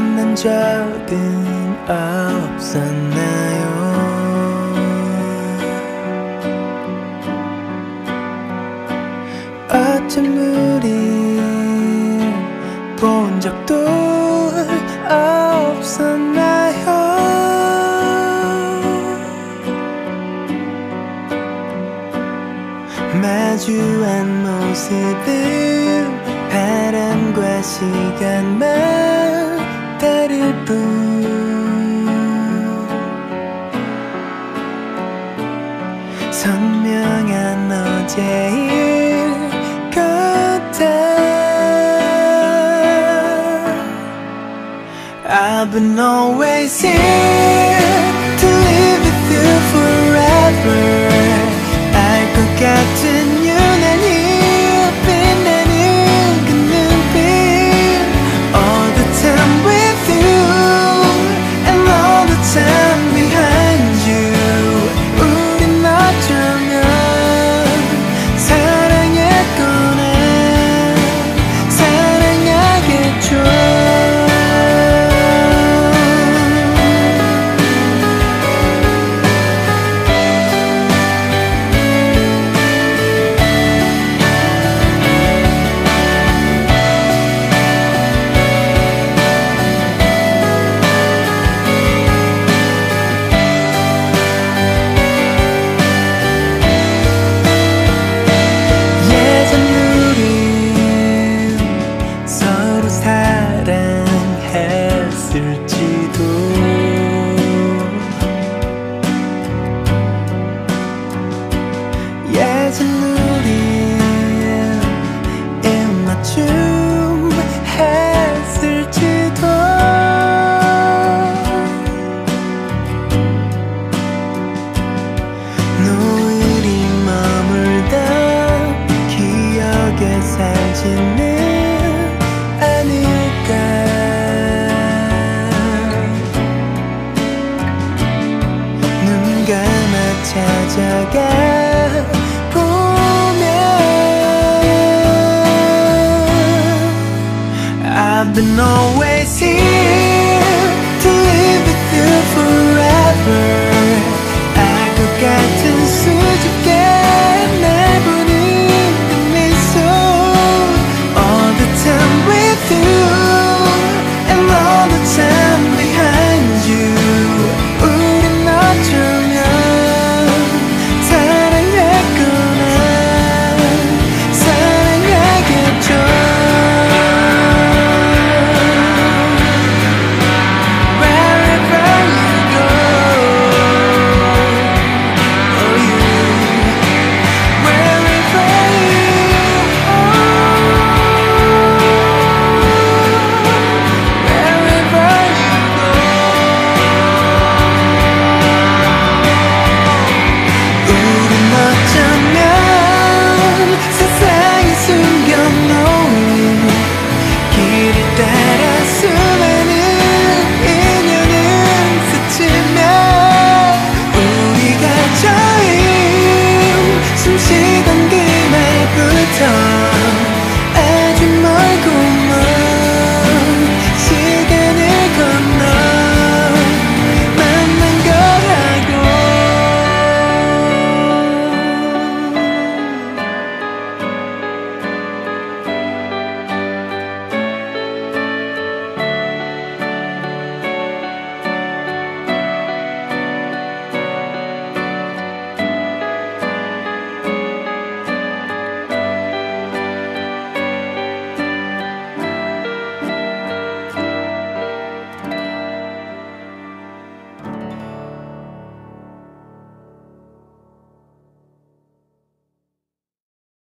만난 적은 없었나요? 어쩜 우리 본 적도 없었나요? 마주한 모습은 바람과 시간만 다를 뿐 선명한 어제일 같아. I've been always here to live with you forever. 알 것 같은 유난히 빛나는 그 눈빛. All the time with you and all the time behind you. 우린 어쩌면 사랑했거나 사랑하겠죠. 예전 우린 입맞춤 했을지도. 노을이 머물다 기억에 살지는 않을까. 눈 감아 찾아가 I've been always